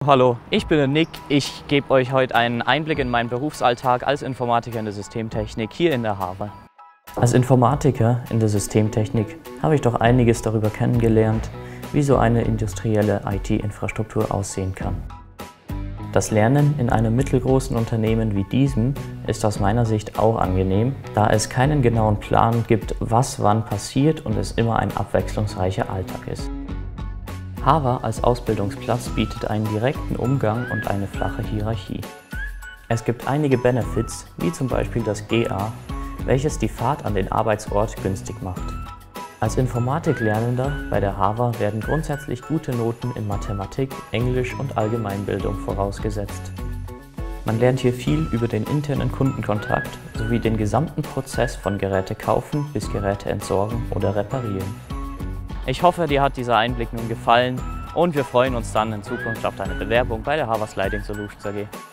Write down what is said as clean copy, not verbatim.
Hallo, ich bin der Nick. Ich gebe euch heute einen Einblick in meinen Berufsalltag als Informatiker in der Systemtechnik hier in der HAWA. Als Informatiker in der Systemtechnik habe ich doch einiges darüber kennengelernt, wie so eine industrielle IT-Infrastruktur aussehen kann. Das Lernen in einem mittelgroßen Unternehmen wie diesem ist aus meiner Sicht auch angenehm, da es keinen genauen Plan gibt, was wann passiert und es immer ein abwechslungsreicher Alltag ist. HAWA als Ausbildungsplatz bietet einen direkten Umgang und eine flache Hierarchie. Es gibt einige Benefits, wie zum Beispiel das GA, welches die Fahrt an den Arbeitsort günstig macht. Als Informatiklernender bei der HAWA werden grundsätzlich gute Noten in Mathematik, Englisch und Allgemeinbildung vorausgesetzt. Man lernt hier viel über den internen Kundenkontakt sowie den gesamten Prozess von Geräte kaufen bis Geräte entsorgen oder reparieren. Ich hoffe, dir hat dieser Einblick nun gefallen und wir freuen uns dann in Zukunft auf deine Bewerbung bei der HAWA Sliding Solutions AG.